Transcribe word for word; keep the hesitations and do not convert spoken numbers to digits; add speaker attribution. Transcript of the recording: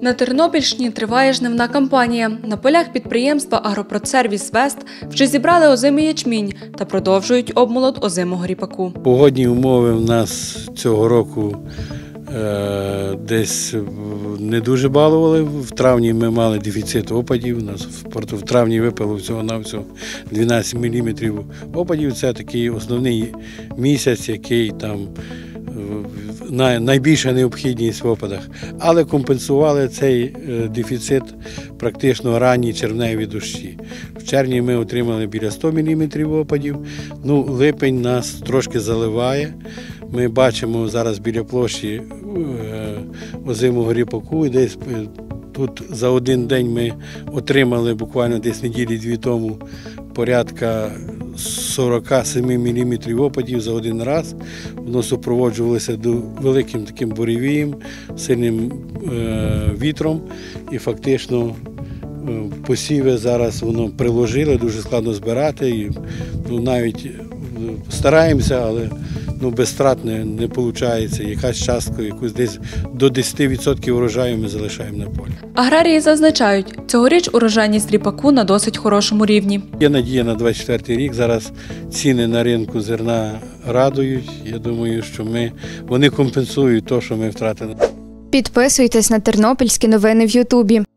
Speaker 1: На Тернопільщині триває жнивна кампанія. На полях підприємства «Агропродсервіс Вест» вже зібрали озимий ячмінь та продовжують обмолот озимого ріпаку.
Speaker 2: Погодні умови в нас цього року е, десь не дуже балували. В травні ми мали дефіцит опадів. У нас в травні випало всього-навсього дванадцять міліметрів опадів. Це такий основний місяць, який там найбільша необхідність в опадах. Але компенсували цей дефіцит практично ранні червневі дощі. В червні ми отримали біля ста міліметрів опадів. Ну, липень нас трошки заливає. Ми бачимо зараз біля площі озимого ріпаку. І десь тут за один день ми отримали буквально десь неділі-дві тому порядка сорок сім міліметрів опадів за один раз. Воно супроводжувалося великим таким буревієм, сильним е, вітром. І фактично е, посіви зараз воно приложили, дуже складно збирати. І, ну, навіть стараємося, але ну, без страт не, не виходить. Якась частка, якусь десь до десяти відсотків урожаю ми залишаємо на полі.
Speaker 1: Аграрії зазначають, цьогоріч урожайність ріпаку на досить хорошому рівні.
Speaker 2: Є надія на двадцять четвертий рік. Зараз ціни на ринку зерна радують. Я думаю, що ми, вони компенсують те, що ми втратили.
Speaker 3: Підписуйтесь на тернопільські новини в Ютубі.